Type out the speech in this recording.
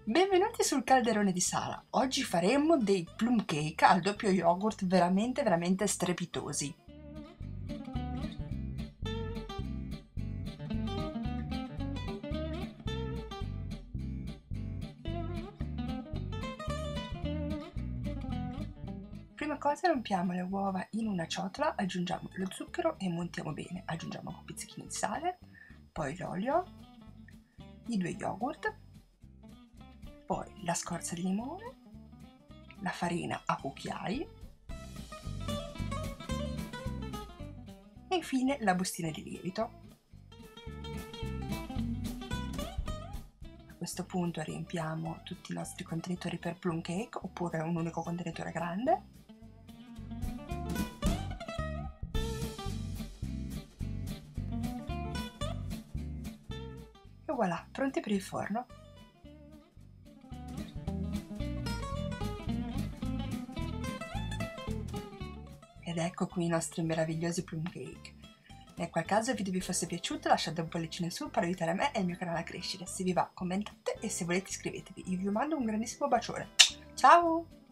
Benvenuti sul calderone di Sara. Oggi faremo dei plum cake al doppio yogurt veramente strepitosi. Prima cosa rompiamo le uova in una ciotola, aggiungiamo lo zucchero e montiamo bene. Aggiungiamo un pizzichino di sale, poi l'olio, i 2 yogurt, poi la scorza di limone, la farina a cucchiai e infine la bustina di lievito. A questo punto riempiamo tutti i nostri contenitori per plum cake oppure un unico contenitore grande. E voilà, pronti per il forno. Ed ecco qui i nostri meravigliosi plum cake. Nel qual caso il video vi fosse piaciuto lasciate un pollicino in su per aiutare me e il mio canale a crescere. Se vi va commentate e se volete iscrivetevi. Io vi mando un grandissimo bacione. Ciao!